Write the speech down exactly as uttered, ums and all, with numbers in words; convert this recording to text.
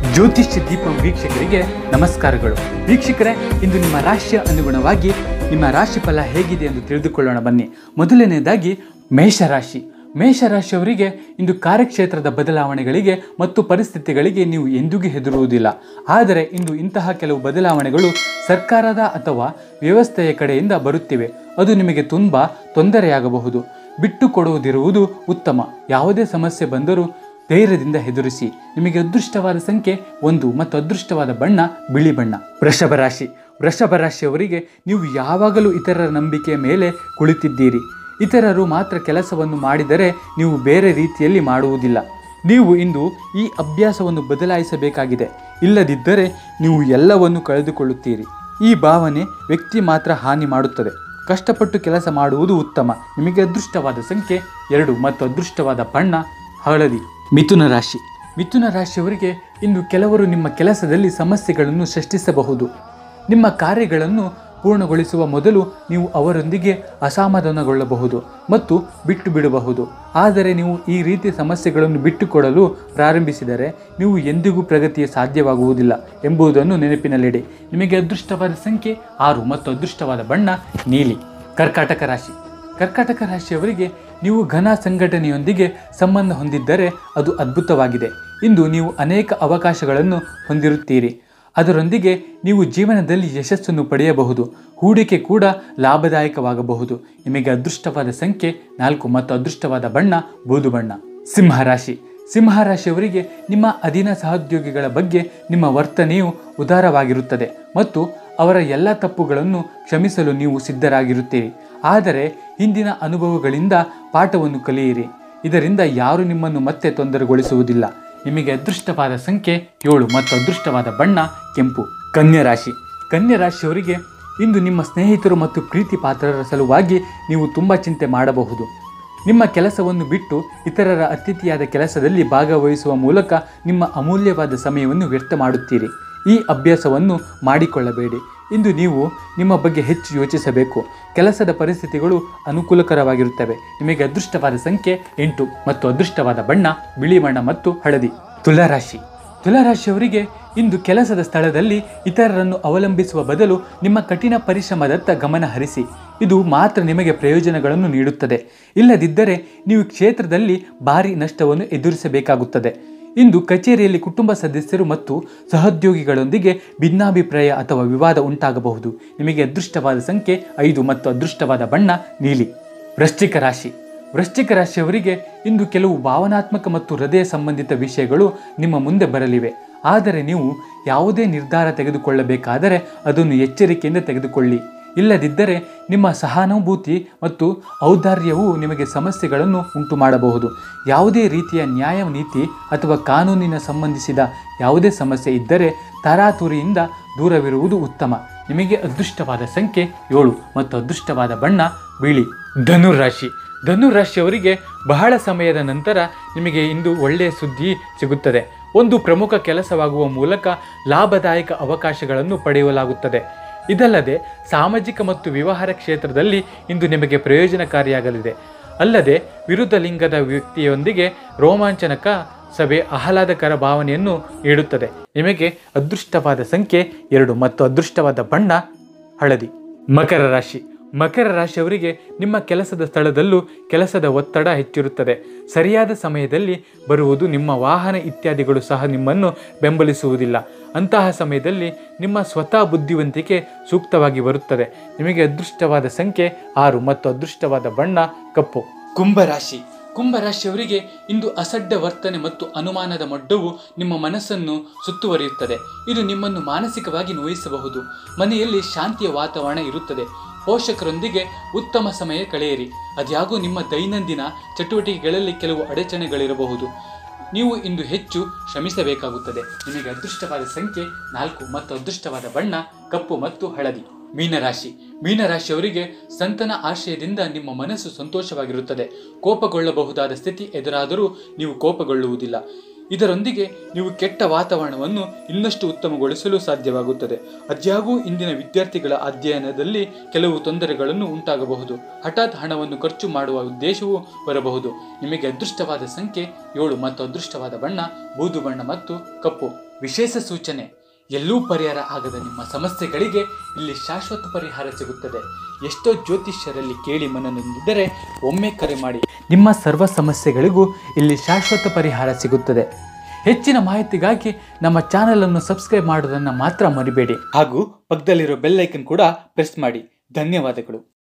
ಜ್ಯೋತಿಷ್ಯ ದೀಪಂ ವೀಕ್ಷಕರಿಗೆ ನಮಸ್ಕಾರಗಳು. ವೀಕ್ಷಕರೇ, ಇಂದು ನಿಮ್ಮ ರಾಶಿಯ ಅನುಗುಣವಾಗಿ ನಿಮ್ಮ ರಾಶಿ ಫಲ ಹೇಗಿದೆ ಎಂದು ತಿಳಿದುಕೊಳ್ಳೋಣ ಬನ್ನಿ. ಮೊದಲನೆಯದಾಗಿ ಮೇಷರಾಶಿ. ಮೇಷರಾಶಿಯವರಿಗೆ ಇಂದು ಕಾರ್ಯಕ್ಷೇತ್ರದ ಬದಲಾವಣೆಗಳಿಗೆ ಮತ್ತು ಪರಿಸ್ಥಿತಿಗಳಿಗೆ ನೀವು ಎಂದಿಗೂ ಹೆದರುವುದಿಲ್ಲ. ಆದರೆ ಇಂದು ಇಂತಹ ಕೆಲವು ಬದಲಾವಣೆಗಳು ಸರ್ಕಾರದ ಅಥವಾ ವ್ಯವಸ್ಥೆಯ ಕಡೆಯಿಂದ ಬರುತ್ತಿವೆ. ಅದು ನಿಮಗೆ ತುಂಬ ತೊಂದರೆಯಾಗಬಹುದು. ಬಿಟ್ಟು ಕೊಡುವುದಿರುವುದು ಉತ್ತಮ. ಯಾವುದೇ ಸಮಸ್ಯೆ ಬಂದರೂ ಧೈರ್ಯದಿಂದ ಎದುರಿಸಿ. ನಿಮಗೆ ಅದೃಷ್ಟವಾದ ಸಂಖ್ಯೆ ಒಂದು ಮತ್ತು ಅದೃಷ್ಟವಾದ ಬಣ್ಣ ಬಿಳಿ ಬಣ್ಣ. ವೃಷಭ ರಾಶಿ. ವೃಷಭ ರಾಶಿಯವರಿಗೆ ನೀವು ಯಾವಾಗಲೂ ಇತರರ ನಂಬಿಕೆಯ ಮೇಲೆ ಕುಳಿತಿದ್ದೀರಿ. ಇತರರು ಮಾತ್ರ ಕೆಲಸವನ್ನು ಮಾಡಿದರೆ ನೀವು ಬೇರೆ ರೀತಿಯಲ್ಲಿ ಮಾಡುವುದಿಲ್ಲ. ನೀವು ಇಂದು ಈ ಅಭ್ಯಾಸವನ್ನು ಬದಲಾಯಿಸಬೇಕಾಗಿದೆ. ಇಲ್ಲದಿದ್ದರೆ ನೀವು ಎಲ್ಲವನ್ನು ಕಳೆದುಕೊಳ್ಳುತ್ತೀರಿ. ಈ ಭಾವನೆ ವ್ಯಕ್ತಿ ಮಾತ್ರ ಹಾನಿ ಮಾಡುತ್ತದೆ. ಕಷ್ಟಪಟ್ಟು ಕೆಲಸ ಮಾಡುವುದು ಉತ್ತಮ. ನಿಮಗೆ ಅದೃಷ್ಟವಾದ ಸಂಖ್ಯೆ ಎರಡು ಮತ್ತು ಅದೃಷ್ಟವಾದ ಬಣ್ಣ ಹಳದಿ. ಮಿಥುನ ರಾಶಿ. ಮಿಥುನ ರಾಶಿಯವರಿಗೆ ಇಂದು ಕೆಲವರು ನಿಮ್ಮ ಕೆಲಸದಲ್ಲಿ ಸಮಸ್ಯೆಗಳನ್ನು ಸೃಷ್ಟಿಸಬಹುದು. ನಿಮ್ಮ ಕಾರ್ಯಗಳನ್ನು ಪೂರ್ಣಗೊಳಿಸುವ ಮೊದಲು ನೀವು ಅವರೊಂದಿಗೆ ಅಸಮಾಧಾನಗೊಳ್ಳಬಹುದು ಮತ್ತು ಬಿಟ್ಟು ಬಿಡಬಹುದು. ಆದರೆ ನೀವು ಈ ರೀತಿ ಸಮಸ್ಯೆಗಳನ್ನು ಬಿಟ್ಟುಕೊಡಲು ಪ್ರಾರಂಭಿಸಿದರೆ ನೀವು ಎಂದಿಗೂ ಪ್ರಗತಿಯ ಸಾಧ್ಯವಾಗುವುದಿಲ್ಲ ಎಂಬುದನ್ನು ನೆನಪಿನಲ್ಲಿಡಿ. ನಿಮಗೆ ಅದೃಷ್ಟವಾದ ಸಂಖ್ಯೆ ಆರು ಮತ್ತು ಅದೃಷ್ಟವಾದ ಬಣ್ಣ ನೀಲಿ. ಕರ್ಕಾಟಕ ರಾಶಿ. ಕರ್ಕಾಟಕ ರಾಶಿಯವರಿಗೆ ನೀವು ಘನ ಸಂಘಟನೆಯೊಂದಿಗೆ ಸಂಬಂಧ ಹೊಂದಿದ್ದರೆ ಅದು ಅದ್ಭುತವಾಗಿದೆ. ಇಂದು ನೀವು ಅನೇಕ ಅವಕಾಶಗಳನ್ನು ಹೊಂದಿರುತ್ತೀರಿ. ಅದರೊಂದಿಗೆ ನೀವು ಜೀವನದಲ್ಲಿ ಯಶಸ್ಸನ್ನು ಪಡೆಯಬಹುದು. ಹೂಡಿಕೆ ಕೂಡ ಲಾಭದಾಯಕವಾಗಬಹುದು. ನಿಮಗೆ ಅದೃಷ್ಟವಾದ ಸಂಖ್ಯೆ ನಾಲ್ಕು ಮತ್ತು ಅದೃಷ್ಟವಾದ ಬಣ್ಣ ಬೂದು ಬಣ್ಣ. ಸಿಂಹರಾಶಿ. ಸಿಂಹರಾಶಿಯವರಿಗೆ ನಿಮ್ಮ ಅಧೀನ ಸಹೋದ್ಯೋಗಿಗಳ ಬಗ್ಗೆ ನಿಮ್ಮ ವರ್ತನೆಯು ಉದಾರವಾಗಿರುತ್ತದೆ ಮತ್ತು ಅವರ ಎಲ್ಲ ತಪ್ಪುಗಳನ್ನು ಕ್ಷಮಿಸಲು ನೀವು ಸಿದ್ಧರಾಗಿರುತ್ತೀರಿ. ಆದರೆ ಹಿಂದಿನ ಅನುಭವಗಳಿಂದ ಪಾಠವನ್ನು ಕಲಿಯಿರಿ. ಇದರಿಂದ ಯಾರು ನಿಮ್ಮನ್ನು ಮತ್ತೆ ತೊಂದರೆಗೊಳಿಸುವುದಿಲ್ಲ. ನಿಮಗೆ ಅದೃಷ್ಟವಾದ ಸಂಖ್ಯೆ ಏಳು ಮತ್ತು ಅದೃಷ್ಟವಾದ ಬಣ್ಣ ಕೆಂಪು. ಕನ್ಯಾ ರಾಶಿ. ಕನ್ಯಾ ರಾಶಿಯವರಿಗೆ ಇಂದು ನಿಮ್ಮ ಸ್ನೇಹಿತರು ಮತ್ತು ಪ್ರೀತಿ ಪಾತ್ರರ ಸಲುವಾಗಿ ನೀವು ತುಂಬ ಚಿಂತೆ ಮಾಡಬಹುದು. ನಿಮ್ಮ ಕೆಲಸವನ್ನು ಬಿಟ್ಟು ಇತರರ ಅತಿಥಿಯಾದ ಕೆಲಸದಲ್ಲಿ ಭಾಗವಹಿಸುವ ಮೂಲಕ ನಿಮ್ಮ ಅಮೂಲ್ಯವಾದ ಸಮಯವನ್ನು ವ್ಯರ್ಥ ಮಾಡುತ್ತೀರಿ. ಈ ಅಭ್ಯಾಸವನ್ನು ಮಾಡಿಕೊಳ್ಳಬೇಡಿ. ಇಂದು ನೀವು ನಿಮ್ಮ ಬಗ್ಗೆ ಹೆಚ್ಚು ಯೋಚಿಸಬೇಕು. ಕೆಲಸದ ಪರಿಸ್ಥಿತಿಗಳು ಅನುಕೂಲಕರವಾಗಿರುತ್ತವೆ. ನಿಮಗೆ ಅದೃಷ್ಟವಾದ ಸಂಖ್ಯೆ ಎಂಟು ಮತ್ತು ಅದೃಷ್ಟವಾದ ಬಣ್ಣ ಬಿಳಿ ಬಣ್ಣ ಮತ್ತು ಹಳದಿ. ತುಲಾರಾಶಿ. ತುಲಾರಾಶಿಯವರಿಗೆ ಇಂದು ಕೆಲಸದ ಸ್ಥಳದಲ್ಲಿ ಇತರರನ್ನು ಅವಲಂಬಿಸುವ ಬದಲು ನಿಮ್ಮ ಕಠಿಣ ಪರಿಶ್ರಮದತ್ತ ಗಮನ ಹರಿಸಿ. ಇದು ಮಾತ್ರ ನಿಮಗೆ ಪ್ರಯೋಜನಗಳನ್ನು ನೀಡುತ್ತದೆ. ಇಲ್ಲದಿದ್ದರೆ ನೀವು ಕ್ಷೇತ್ರದಲ್ಲಿ ಭಾರಿ ನಷ್ಟವನ್ನು ಎದುರಿಸಬೇಕಾಗುತ್ತದೆ. ಇಂದು ಕಚೇರಿಯಲ್ಲಿ ಕುಟುಂಬ ಸದಸ್ಯರು ಮತ್ತು ಸಹೋದ್ಯೋಗಿಗಳೊಂದಿಗೆ ಭಿನ್ನಾಭಿಪ್ರಾಯ ಅಥವಾ ವಿವಾದ ಉಂಟಾಗಬಹುದು. ನಿಮಗೆ ಅದೃಷ್ಟವಾದ ಸಂಖ್ಯೆ ಐದು ಮತ್ತು ಅದೃಷ್ಟವಾದ ಬಣ್ಣ ನೀಲಿ. ವೃಶ್ಚಿಕ ರಾಶಿ. ವೃಶ್ಚಿಕ ರಾಶಿಯವರಿಗೆ ಇಂದು ಕೆಲವು ಭಾವನಾತ್ಮಕ ಮತ್ತು ಹೃದಯ ಸಂಬಂಧಿತ ವಿಷಯಗಳು ನಿಮ್ಮ ಮುಂದೆ ಬರಲಿವೆ. ಆದರೆ ನೀವು ಯಾವುದೇ ನಿರ್ಧಾರ ತೆಗೆದುಕೊಳ್ಳಬೇಕಾದರೆ ಅದನ್ನು ಎಚ್ಚರಿಕೆಯಿಂದ ತೆಗೆದುಕೊಳ್ಳಿ. ಇಲ್ಲದಿದ್ದರೆ ನಿಮ್ಮ ಸಹಾನುಭೂತಿ ಮತ್ತು ಔದಾರ್ಯವು ನಿಮಗೆ ಸಮಸ್ಯೆಗಳನ್ನು ಉಂಟು ಮಾಡಬಹುದು. ಯಾವುದೇ ರೀತಿಯ ನ್ಯಾಯ ನೀತಿ ಅಥವಾ ಕಾನೂನಿನ ಸಂಬಂಧಿಸಿದ ಯಾವುದೇ ಸಮಸ್ಯೆ ಇದ್ದರೆ ತರಾತುರಿಯಿಂದ ದೂರವಿರುವುದು ಉತ್ತಮ. ನಿಮಗೆ ಅದೃಷ್ಟವಾದ ಸಂಖ್ಯೆ ಏಳು ಮತ್ತು ಅದೃಷ್ಟವಾದ ಬಣ್ಣ ಬಿಳಿ. ಧನುರಾಶಿ. ಧನುರಾಶಿಯವರಿಗೆ ಬಹಳ ಸಮಯದ ನಂತರ ನಿಮಗೆ ಇಂದು ಒಳ್ಳೆಯ ಸುದ್ದಿ ಸಿಗುತ್ತದೆ. ಒಂದು ಪ್ರಮುಖ ಕೆಲಸವಾಗುವ ಮೂಲಕ ಲಾಭದಾಯಕ ಅವಕಾಶಗಳನ್ನು ಪಡೆಯಲಾಗುತ್ತದೆ. ಇದಲ್ಲದೆ ಸಾಮಾಜಿಕ ಮತ್ತು ವ್ಯವಹಾರ ಕ್ಷೇತ್ರದಲ್ಲಿ ಇಂದು ನಿಮಗೆ ಪ್ರಯೋಜನಕಾರಿಯಾಗಲಿದೆ. ಅಲ್ಲದೆ ವಿರುದ್ಧ ಲಿಂಗದ ವ್ಯಕ್ತಿಯೊಂದಿಗೆ ರೋಮಾಂಚನಕ ಸಭೆ ಆಹ್ಲಾದಕರ ಭಾವನೆಯನ್ನು ನೀಡುತ್ತದೆ. ನಿಮಗೆ ಅದೃಷ್ಟವಾದ ಸಂಖ್ಯೆ ಎರಡು ಮತ್ತು ಅದೃಷ್ಟವಾದ ಬಣ್ಣ ಹಳದಿ. ಮಕರ ರಾಶಿ. ಮಕರ ರಾಶಿಯವರಿಗೆ ನಿಮ್ಮ ಕೆಲಸದ ಸ್ಥಳದಲ್ಲೂ ಕೆಲಸದ ಒತ್ತಡ ಹೆಚ್ಚಿರುತ್ತದೆ. ಸರಿಯಾದ ಸಮಯದಲ್ಲಿ ಬರುವುದು ನಿಮ್ಮ ವಾಹನ ಇತ್ಯಾದಿಗಳು ಸಹ ನಿಮ್ಮನ್ನು ಬೆಂಬಲಿಸುವುದಿಲ್ಲ. ಅಂತಹ ಸಮಯದಲ್ಲಿ ನಿಮ್ಮ ಸ್ವತಃ ಬುದ್ಧಿವಂತಿಕೆ ಸೂಕ್ತವಾಗಿ ಬರುತ್ತದೆ. ನಿಮಗೆ ಅದೃಷ್ಟವಾದ ಸಂಖ್ಯೆ ಆರು ಮತ್ತು ಅದೃಷ್ಟವಾದ ಬಣ್ಣ ಕಪ್ಪು. ಕುಂಭರಾಶಿ. ಕುಂಭರಾಶಿಯವರಿಗೆ ಇಂದು ಅಸಡ್ಡ ವರ್ತನೆ ಮತ್ತು ಅನುಮಾನದ ಮೊಡ್ಡವು ನಿಮ್ಮ ಮನಸ್ಸನ್ನು ಸುತ್ತುವರಿಯುತ್ತದೆ. ಇದು ನಿಮ್ಮನ್ನು ಮಾನಸಿಕವಾಗಿ ನೋಯಿಸಬಹುದು. ಮನೆಯಲ್ಲಿ ಶಾಂತಿಯ ವಾತಾವರಣ ಇರುತ್ತದೆ. ಪೋಷಕರೊಂದಿಗೆ ಉತ್ತಮ ಸಮಯ ಕಳೆಯಿರಿ. ಅದ್ಯಾಗೂ ನಿಮ್ಮ ದೈನಂದಿನ ಚಟುವಟಿಕೆಗಳಲ್ಲಿ ಕೆಲವು ಅಡಚಣೆಗಳಿರಬಹುದು. ನೀವು ಇಂದು ಹೆಚ್ಚು ಶ್ರಮಿಸಬೇಕಾಗುತ್ತದೆ. ನಿಮಗೆ ಅದೃಷ್ಟವಾದ ಸಂಖ್ಯೆ ನಾಲ್ಕು ಮತ್ತು ಅದೃಷ್ಟವಾದ ಬಣ್ಣ ಕಪ್ಪು ಮತ್ತು ಹಳದಿ. ಮೀನರಾಶಿ. ಮೀನರಾಶಿಯವರಿಗೆ ಸಂತಾನ ಆಶ್ರಯದಿಂದ ನಿಮ್ಮ ಮನಸ್ಸು ಸಂತೋಷವಾಗಿರುತ್ತದೆ. ಕೋಪಗೊಳ್ಳಬಹುದಾದ ಸ್ಥಿತಿ ಎದುರಾದರೂ ನೀವು ಕೋಪಗೊಳ್ಳುವುದಿಲ್ಲ. ಇದರೊಂದಿಗೆ ನೀವು ಕೆಟ್ಟ ವಾತಾವರಣವನ್ನು ಇನ್ನಷ್ಟು ಉತ್ತಮಗೊಳಿಸಲು ಸಾಧ್ಯವಾಗುತ್ತದೆ. ಅದ್ಯಾಗೂ ಇಂದಿನ ವಿದ್ಯಾರ್ಥಿಗಳ ಅಧ್ಯಯನದಲ್ಲಿ ಕೆಲವು ತೊಂದರೆಗಳನ್ನು ಉಂಟಾಗಬಹುದು. ಹಠಾತ್ ಹಣವನ್ನು ಖರ್ಚು ಮಾಡುವ ಉದ್ದೇಶವೂ ಬರಬಹುದು. ನಿಮಗೆ ಅದೃಷ್ಟವಾದ ಸಂಖ್ಯೆ ಏಳು ಮತ್ತು ಅದೃಷ್ಟವಾದ ಬಣ್ಣ ಬೂದು ಬಣ್ಣ ಮತ್ತು ಕಪ್ಪು. ವಿಶೇಷ ಸೂಚನೆ: ಎಲ್ಲೂ ಪರಿಹಾರ ಆಗದ ನಿಮ್ಮ ಸಮಸ್ಯೆಗಳಿಗೆ ಇಲ್ಲಿ ಶಾಶ್ವತ ಪರಿಹಾರ ಸಿಗುತ್ತದೆ. ಎಷ್ಟೋ ಜ್ಯೋತಿಷ್ಯರಲ್ಲಿ ಕೇಳಿ ಮನನೊಂದಿದ್ದರೆ ಒಮ್ಮೆ ಕರೆ ಮಾಡಿ. ನಿಮ್ಮ ಸರ್ವ ಸಮಸ್ಯೆಗಳಿಗೂ ಇಲ್ಲಿ ಶಾಶ್ವತ ಪರಿಹಾರ ಸಿಗುತ್ತದೆ. ಹೆಚ್ಚಿನ ಮಾಹಿತಿಗಾಗಿ ನಮ್ಮ ಚಾನಲನ್ನು ಸಬ್ಸ್ಕ್ರೈಬ್ ಮಾಡೋದನ್ನು ಮಾತ್ರ ಮರಿಬೇಡಿ. ಹಾಗೂ ಪಕ್ಕದಲ್ಲಿರೋ ಬೆಲ್ ಐಕನ್ ಕೂಡ ಪ್ರೆಸ್ ಮಾಡಿ. ಧನ್ಯವಾದಗಳು.